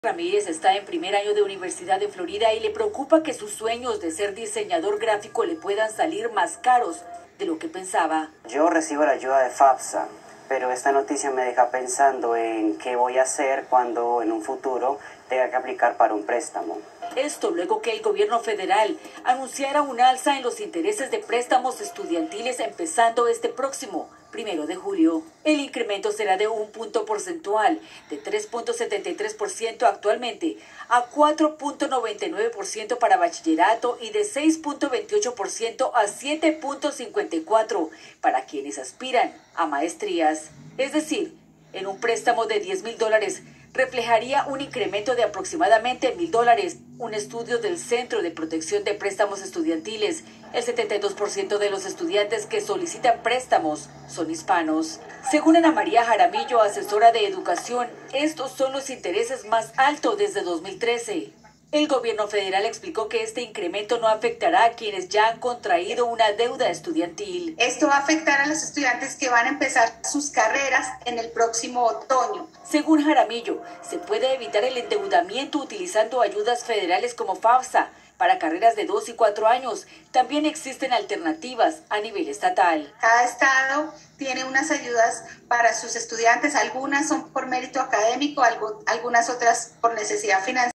Ramírez está en primer año de Universidad de Florida y le preocupa que sus sueños de ser diseñador gráfico le puedan salir más caros de lo que pensaba. Yo recibo la ayuda de FAFSA, pero esta noticia me deja pensando en qué voy a hacer cuando en un futuro tenga que aplicar para un préstamo. Esto luego que el gobierno federal anunciara un alza en los intereses de préstamos estudiantiles empezando este próximo 1 de julio. El incremento será de 1 punto porcentual, de 3.73% actualmente a 4.99% para bachillerato y de 6.28% a 7.54% para quienes aspiran a maestrías. Es decir, en un préstamo de $10,000 reflejaría un incremento de aproximadamente $1,000. Un estudio del Centro de Protección de Préstamos Estudiantiles, el 72% de los estudiantes que solicitan préstamos son hispanos. Según Ana María Jaramillo, asesora de educación, estos son los intereses más altos desde 2013. El gobierno federal explicó que este incremento no afectará a quienes ya han contraído una deuda estudiantil. Esto va a afectar a los estudiantes que van a empezar sus carreras en el próximo otoño. Según Jaramillo, se puede evitar el endeudamiento utilizando ayudas federales como FAFSA para carreras de 2 y 4 años. También existen alternativas a nivel estatal. Cada estado tiene unas ayudas para sus estudiantes, algunas son por mérito académico, algunas otras por necesidad financiera.